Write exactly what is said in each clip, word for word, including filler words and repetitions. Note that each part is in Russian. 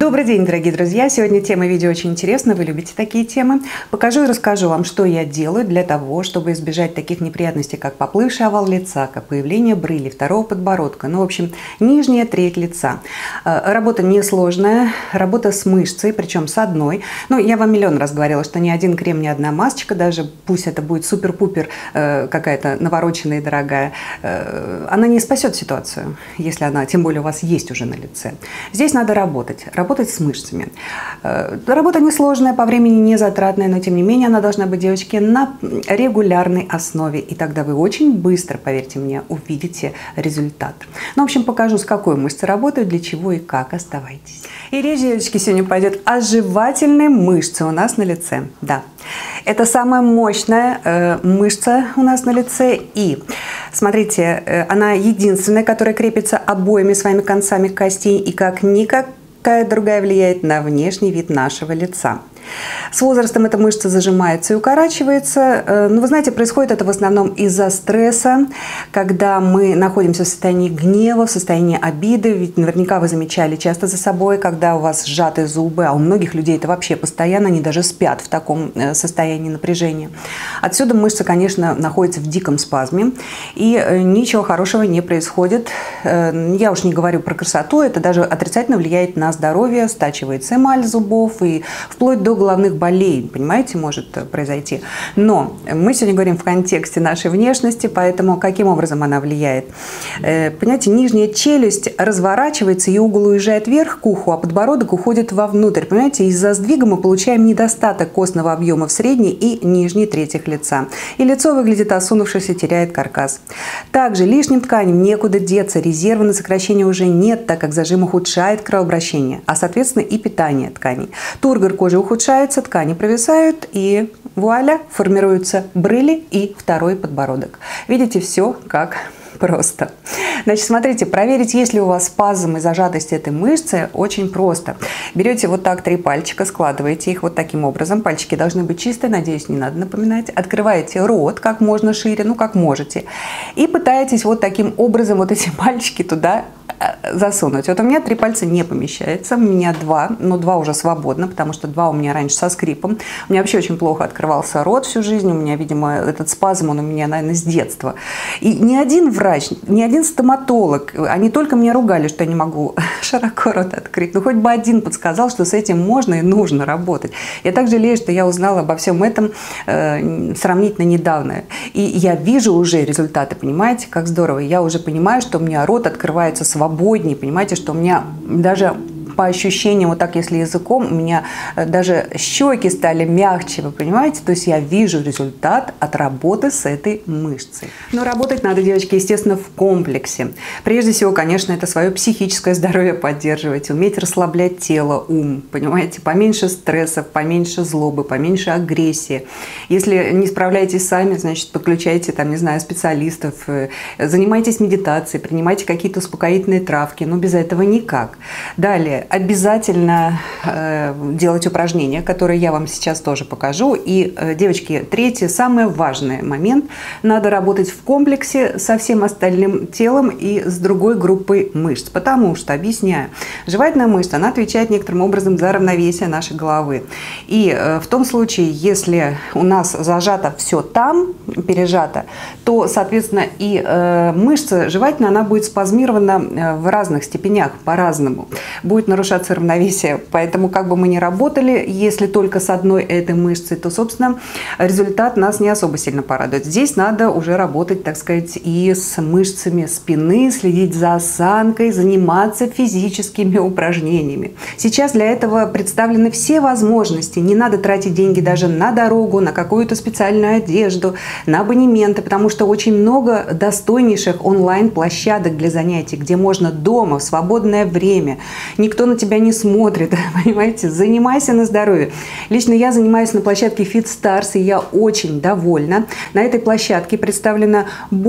Добрый день, дорогие друзья! Сегодня тема видео очень интересна, вы любите такие темы. Покажу и расскажу вам, что я делаю для того, чтобы избежать таких неприятностей, как поплывший овал лица, как появление брыли, второго подбородка, ну, в общем, нижняя треть лица. Работа несложная, работа с мышцей, причем с одной. Ну, я вам миллион раз говорила, что ни один крем, ни одна масочка, даже пусть это будет супер-пупер какая-то навороченная и дорогая, она не спасет ситуацию, если она, тем более, у вас есть уже на лице. Здесь надо работать. Работать с мышцами. Работа несложная, по времени не затратная, но тем не менее она должна быть, девочки, на регулярной основе. И тогда вы очень быстро, поверьте мне, увидите результат. Ну, в общем, покажу, с какой мышцей работают, для чего и как. Оставайтесь. И речь, девочки, сегодня пойдет о жевательной мышце у нас на лице. Да, это самая мощная э, мышца у нас на лице. И смотрите, э, она единственная, которая крепится обоими своими концами костей и как никакая другая влияет на внешний вид нашего лица. С возрастом эта мышца зажимается и укорачивается. Но вы знаете, происходит это в основном из-за стресса, когда мы находимся в состоянии гнева, в состоянии обиды. Ведь наверняка вы замечали часто за собой, когда у вас сжаты зубы, а у многих людей это вообще постоянно, они даже спят в таком состоянии напряжения. Отсюда мышца, конечно, находится в диком спазме, и ничего хорошего не происходит. Я уж не говорю про красоту, это даже отрицательно влияет на здоровье, стачивается эмаль зубов и вплоть до головных болей, понимаете, может произойти. Но мы сегодня говорим в контексте нашей внешности, поэтому каким образом она влияет? Э, понимаете, нижняя челюсть разворачивается, и угол уезжает вверх к уху, а подбородок уходит вовнутрь. Понимаете, из-за сдвига мы получаем недостаток костного объема в средней и нижней третьих лица. И лицо выглядит осунувшись и теряет каркас. Также лишним тканям некуда деться, резерва на сокращение уже нет, так как зажим ухудшает кровообращение, а соответственно и питание тканей. Тургор кожи ухудшается, ткани провисают, и вуаля, формируются брыли и второй подбородок. Видите, все как просто. Значит, смотрите, проверить, есть ли у вас спазм и зажатость этой мышцы, очень просто. Берете вот так три пальчика, складываете их вот таким образом. Пальчики должны быть чистые, надеюсь, не надо напоминать. Открываете рот как можно шире, ну как можете. И пытаетесь вот таким образом вот эти пальчики туда засунуть. Вот у меня три пальца не помещается, у меня два, но два уже свободно, потому что два у меня раньше со скрипом. У меня вообще очень плохо открывался рот всю жизнь, у меня, видимо, этот спазм, он у меня, наверное, с детства. И ни один врач, ни один стоматолог, они только меня ругали, что я не могу широко рот открыть, но хоть бы один подсказал, что с этим можно и нужно работать. Я так жалею, что я узнала обо всем этом э, сравнительно недавно. И я вижу уже результаты, понимаете, как здорово. Я уже понимаю, что у меня рот открывается свободно. Свободнее, понимаете, что у меня даже по ощущениям, вот так если языком, у меня даже щеки стали мягче, вы понимаете? То есть я вижу результат от работы с этой мышцей. Но работать надо, девочки, естественно, в комплексе. Прежде всего, конечно, это свое психическое здоровье поддерживать, уметь расслаблять тело, ум, понимаете? Поменьше стрессов, поменьше злобы, поменьше агрессии. Если не справляетесь сами, значит, подключайте, там, не знаю, специалистов, занимайтесь медитацией, принимайте какие-то успокоительные травки, но без этого никак. Далее, обязательно э, делать упражнения, которые я вам сейчас тоже покажу. И, э, девочки, третий, самый важный момент. Надо работать в комплексе со всем остальным телом и с другой группой мышц. Потому что, объясняю, жевательная мышца, она отвечает некоторым образом за равновесие нашей головы. И э, в том случае, если у нас зажато все там, пережато, то, соответственно, и э, мышца жевательная, она будет спазмирована в разных степенях, по-разному. Будет нарушаться равновесие. Поэтому, как бы мы ни работали, если только с одной этой мышцей, то, собственно, результат нас не особо сильно порадует. Здесь надо уже работать, так сказать, и с мышцами спины, следить за осанкой, заниматься физическими упражнениями. Сейчас для этого представлены все возможности. Не надо тратить деньги даже на дорогу, на какую-то специальную одежду, на абонементы, потому что очень много достойнейших онлайн-площадок для занятий, где можно дома в свободное время. Никто на тебя не смотрит, понимаете, занимайся на здоровье. Лично я занимаюсь на площадке FitStars, и я очень довольна. На этой площадке представлено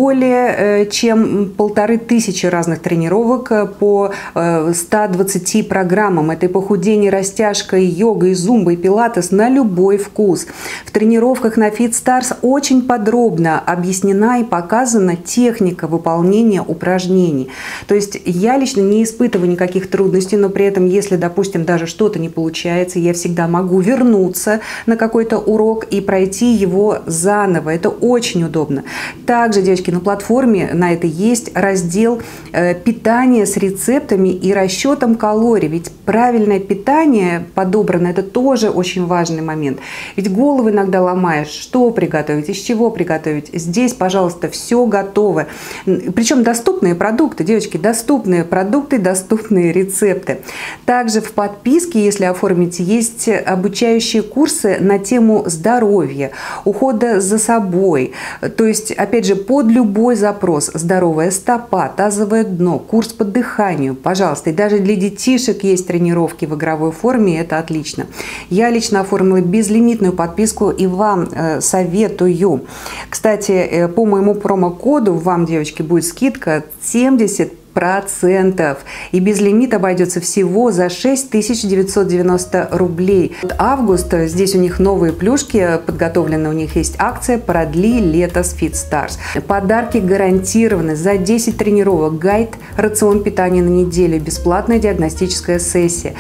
более чем полторы тысячи разных тренировок по ста двадцати программам. Это и похудение, растяжка, и йога, и зумба, и пилатес на любой вкус. В тренировках на FitStars очень подробно объяснена и показана техника выполнения упражнений. То есть я лично не испытываю никаких трудностей, но при при этом, если, допустим, даже что-то не получается, я всегда могу вернуться на какой-то урок и пройти его заново. Это очень удобно. Также, девочки, на платформе на это есть раздел э, питания с рецептами и расчетом калорий. Ведь правильное питание подобрано, это тоже очень важный момент. Ведь голову иногда ломаешь, что приготовить, из чего приготовить. Здесь, пожалуйста, все готово. Причем доступные продукты, девочки, доступные продукты, доступные рецепты. Также в подписке, если оформите, есть обучающие курсы на тему здоровья, ухода за собой. То есть, опять же, под любой запрос: здоровая стопа, тазовое дно, курс по дыханию, пожалуйста. И даже для детишек есть тренировки в игровой форме, это отлично. Я лично оформила безлимитную подписку и вам э, советую. Кстати, э, по моему промокоду вам, девочки, будет скидка семьдесят процентов. И без лимита обойдется всего за шесть тысяч девятьсот девяносто рублей. Вот август, здесь у них новые плюшки подготовлены, у них есть акция «Продли лето с FitStars». Подарки гарантированы: за десять тренировок гайд «Рацион питания на неделю», бесплатная диагностическая сессия,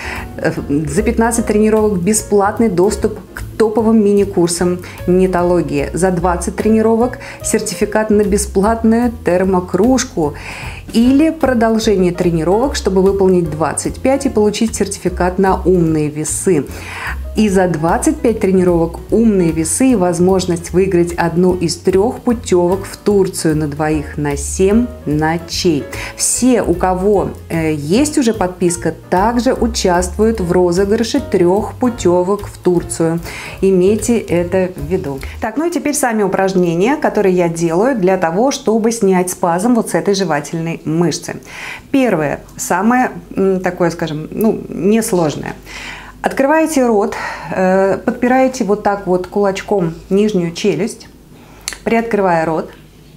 за пятнадцать тренировок бесплатный доступ к топовым мини-курсам нетологии, за двадцать тренировок сертификат на бесплатную термокружку или продолжение тренировок, чтобы выполнить двадцать пять и получить сертификат на умные весы. И за двадцать пять тренировок умные весы и возможность выиграть одну из трех путевок в Турцию на двоих на семь ночей. Все, у кого э, есть уже подписка, также участвуют в розыгрыше трех путевок в Турцию. Имейте это в виду. Так, ну и теперь сами упражнения, которые я делаю для того, чтобы снять спазм вот с этой жевательной мышцы. Первое, самое такое, скажем, ну, несложное. Открываете рот, подпираете вот так вот кулачком нижнюю челюсть, приоткрывая рот,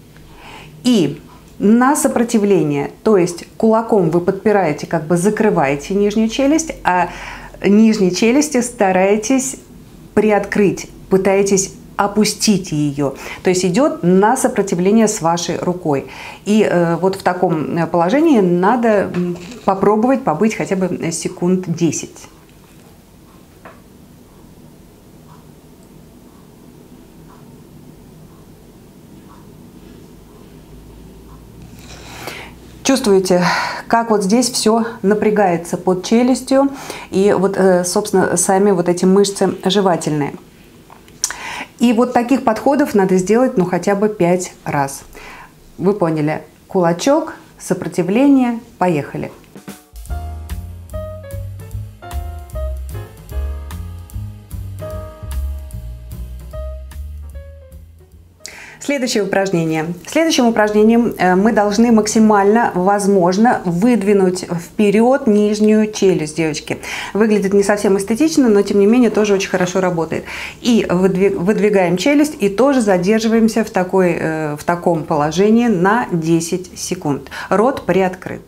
и на сопротивление, то есть кулаком вы подпираете, как бы закрываете нижнюю челюсть, а нижней челюсти стараетесь приоткрыть, пытаетесь опустить ее. То есть идет на сопротивление с вашей рукой. И э, вот в таком положении надо попробовать побыть хотя бы секунд десять. Чувствуете, как вот здесь все напрягается под челюстью и вот, собственно, сами вот эти мышцы жевательные. И вот таких подходов надо сделать, ну, хотя бы пять раз. Вы поняли? Кулачок, сопротивление, поехали. Следующее упражнение. Следующим упражнением мы должны максимально, возможно, выдвинуть вперед нижнюю челюсть, девочки. Выглядит не совсем эстетично, но тем не менее тоже очень хорошо работает. И выдвигаем челюсть и тоже задерживаемся в, такой, в таком положении на десять секунд. Рот приоткрыт.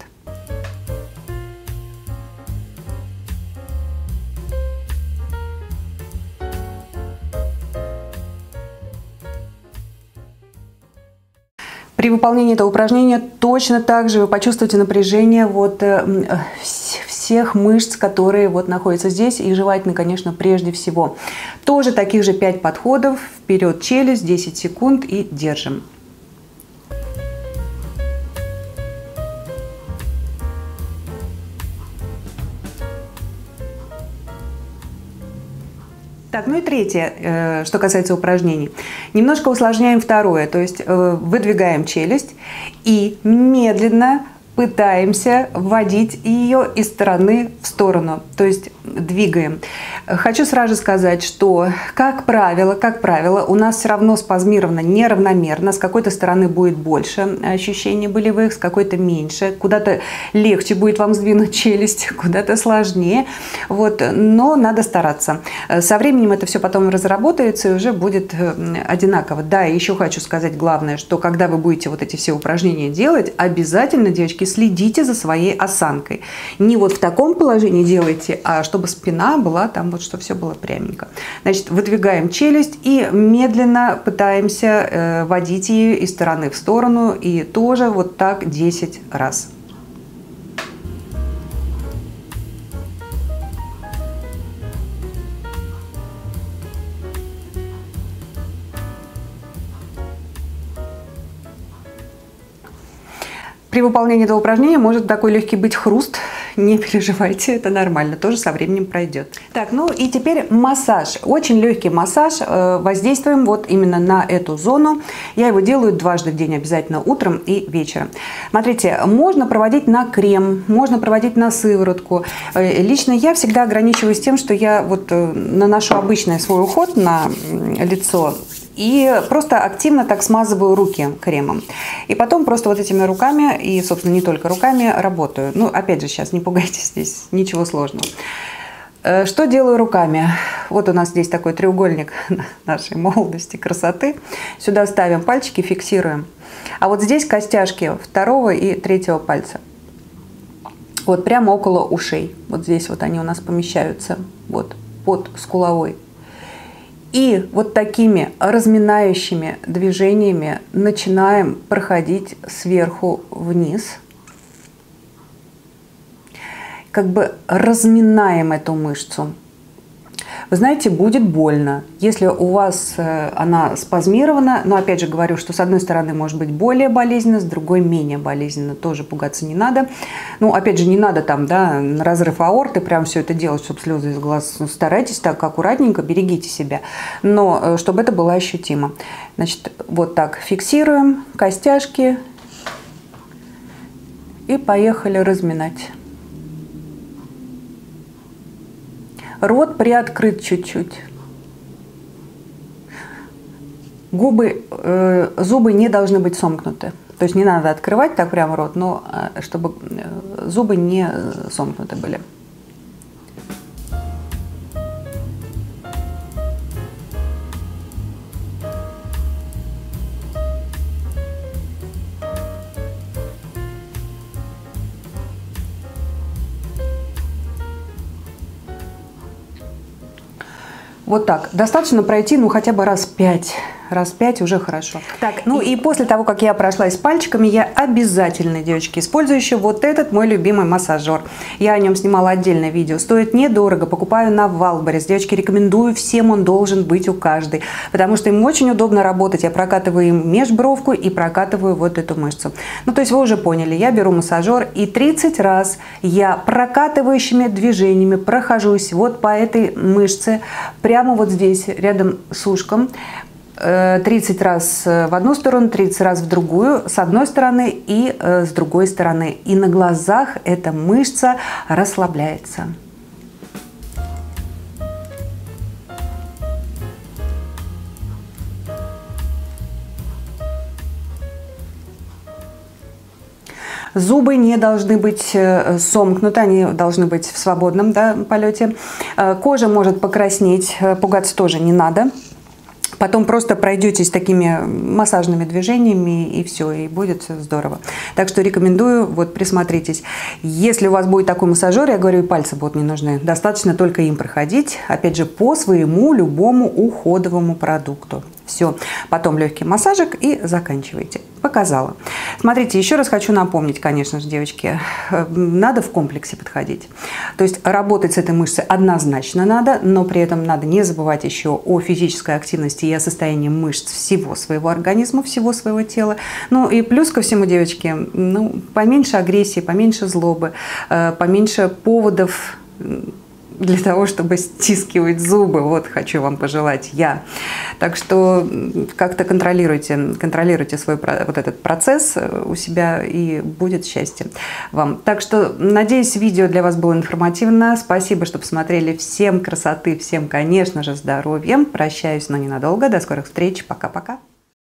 При выполнении этого упражнения точно так же вы почувствуете напряжение вот, э, всех мышц, которые вот находятся здесь, и жевательной, конечно, прежде всего. Тоже таких же пять подходов. Вперед челюсть, десять секунд и держим. Так, ну и третье, что касается упражнений. Немножко усложняем второе, то есть выдвигаем челюсть и медленно пытаемся вводить ее из стороны в сторону, то есть двигаем. Хочу сразу сказать, что, как правило, как правило, у нас все равно спазмировано неравномерно. С какой-то стороны будет больше ощущений болевых, с какой-то меньше. Куда-то легче будет вам сдвинуть челюсть, куда-то сложнее. Вот. Но надо стараться. Со временем это все потом разработается и уже будет одинаково. Да, и еще хочу сказать главное, что когда вы будете вот эти все упражнения делать, обязательно, девочки, следите за своей осанкой. Не вот в таком положении делайте, а чтобы спина была там, вот что все было пряменько. Значит, выдвигаем челюсть и медленно пытаемся э, водить ее из стороны в сторону, и тоже вот так десять раз. При выполнении этого упражнения может такой легкий быть хруст. Не переживайте, это нормально, тоже со временем пройдет. Так, ну и теперь массаж. Очень легкий массаж. Воздействуем вот именно на эту зону. Я его делаю дважды в день, обязательно утром и вечером. Смотрите, можно проводить на крем, можно проводить на сыворотку. Лично я всегда ограничиваюсь тем, что я вот наношу обычный свой уход на лицо и просто активно так смазываю руки кремом. И потом просто вот этими руками, и, собственно, не только руками, работаю. Ну, опять же, сейчас не пугайтесь, здесь ничего сложного. Что делаю руками? Вот у нас здесь такой треугольник нашей молодости, красоты. Сюда ставим пальчики, фиксируем. А вот здесь костяшки второго и третьего пальца. Вот прямо около ушей. Вот здесь вот они у нас помещаются. Вот под скуловой. И вот такими разминающими движениями начинаем проходить сверху вниз. Как бы разминаем эту мышцу. Вы знаете, будет больно. Если у вас она спазмирована, но опять же говорю, что с одной стороны может быть более болезненно, с другой менее болезненно. Тоже пугаться не надо. Ну, опять же, не надо там, да, на разрыв аорты прям все это делать, чтобы слезы из глаз. Старайтесь так аккуратненько, берегите себя. Но чтобы это было ощутимо. Значит, вот так фиксируем костяшки и поехали разминать. Рот приоткрыт чуть-чуть. Губы, э, зубы не должны быть сомкнуты. То есть не надо открывать так прям рот, но э, чтобы зубы не сомкнуты были. Вот так. Достаточно пройти, ну, хотя бы раз пять. Раз пять уже хорошо. Так, ну и после того, как я прошлась пальчиками, я обязательно, девочки, использую еще вот этот мой любимый массажер. Я о нем снимала отдельное видео. Стоит недорого, покупаю на Валберес. Девочки, рекомендую всем, он должен быть у каждой. Потому что им очень удобно работать. Я прокатываю им межбровку и прокатываю вот эту мышцу. Ну, то есть вы уже поняли, я беру массажер и тридцать раз я прокатывающими движениями прохожусь вот по этой мышце, прямо вот здесь, рядом с ушком. тридцать раз в одну сторону, тридцать раз в другую, с одной стороны и с другой стороны. И на глазах эта мышца расслабляется. Зубы не должны быть сомкнуты, они должны быть в свободном, да, полете. Кожа может покраснеть, пугаться тоже не надо. Потом просто пройдетесь такими массажными движениями, и все, и будет здорово. Так что рекомендую, вот присмотритесь. Если у вас будет такой массажер, я говорю, и пальцы будут не нужны. Достаточно только им проходить, опять же, по своему любому уходовому продукту. Все, потом легкий массажик и заканчивайте. Показала. Смотрите, еще раз хочу напомнить, конечно же, девочки, надо в комплексе подходить. То есть работать с этой мышцей однозначно надо, но при этом надо не забывать еще о физической активности и о состоянии мышц всего своего организма, всего своего тела. Ну и плюс ко всему, девочки, ну, поменьше агрессии, поменьше злобы, поменьше поводов для того, чтобы стискивать зубы. Вот хочу вам пожелать я. Так что как-то контролируйте, контролируйте свой вот этот процесс у себя, и будет счастье вам. Так что, надеюсь, видео для вас было информативно. Спасибо, что посмотрели. Всем красоты, всем, конечно же, здоровья. Прощаюсь, но ненадолго. До скорых встреч. Пока-пока.